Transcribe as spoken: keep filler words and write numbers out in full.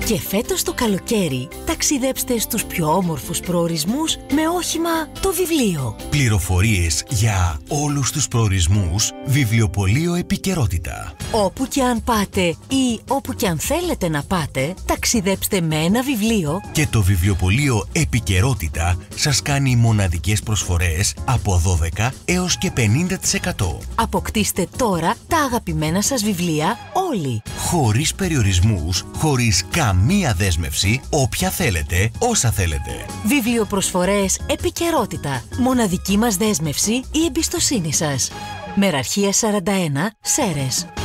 Και φέτος το καλοκαίρι ταξιδέψτε στους πιο όμορφους προορισμούς με όχημα το βιβλίο. Πληροφορίες για όλους τους προορισμούς, βιβλιοπωλείο Επικαιρότητα. Όπου και αν πάτε ή όπου και αν θέλετε να πάτε, ταξιδέψτε με ένα βιβλίο. Και το βιβλιοπωλείο Επικαιρότητα σας κάνει μοναδικές προσφορές από δώδεκα έως και πενήντα τοις εκατό. Αποκτήστε τώρα τα αγαπημένα σας βιβλία όλοι. Χωρίς περιορισμούς, χωρίς καμία δέσμευση, όποια θέλετε, όσα θέλετε. Βιβλιοπροσφορές Επικαιρότητα. Μοναδική μας δέσμευση, η εμπιστοσύνη σας. Μεραρχία σαράντα ένα, Σέρρες.